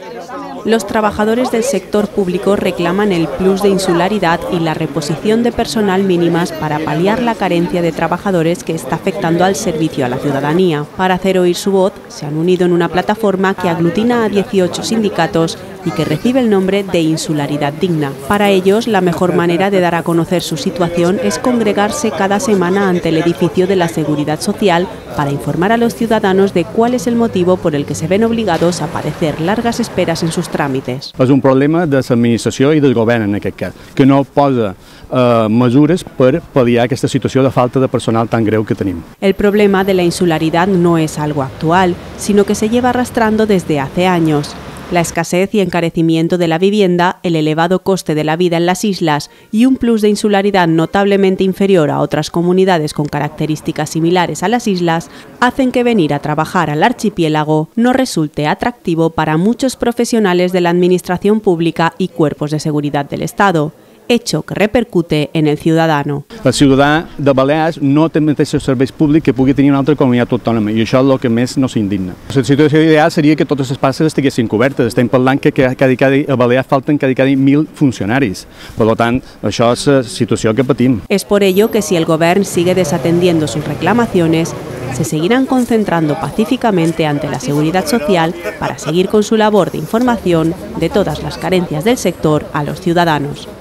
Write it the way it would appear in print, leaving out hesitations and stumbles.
Los trabajadores del sector público reclaman el plus de insularidad y la reposición de personal mínimas para paliar la carencia de trabajadores que está afectando al servicio a la ciudadanía. Para hacer oír su voz, se han unido en una plataforma que aglutina a 18 sindicatos y que recibe el nombre de Insularidad Digna. Para ellos, la mejor manera de dar a conocer su situación es congregarse cada semana ante el edificio de la Seguridad Social para informar a los ciudadanos de cuál es el motivo por el que se ven obligados a padecer largas esperas en sus tràmits. És un problema de l'administració i del govern en aquest cas, que no posa mesures per pal·liar aquesta situació de falta de personal tan greu que tenim. El problema de la insularidad no es algo actual, sino que se lleva arrastrando desde hace años. La escasez y encarecimiento de la vivienda, el elevado coste de la vida en las islas y un plus de insularidad notablemente inferior a otras comunidades con características similares a las islas hacen que venir a trabajar al archipiélago no resulte atractivo para muchos profesionales de la administración pública y cuerpos de seguridad del Estado, hecho que repercute en el ciudadano. El ciutadà de Balears no té mateixos serveis públics que pugui tenir una altra comunitat autònoma i això és el que més nos indigna. La situació ideal seria que totes les places estiguessin cobertes. Estem parlant que a Balears falten cada 1.000 funcionaris. Per tant, això és la situació que patim. Es por ello que si el Gobierno sigue desatendiendo sus reclamaciones, se seguirán concentrando pacíficamente ante la Seguridad Social para seguir con su labor de información de todas las carencias del sector a los ciudadanos.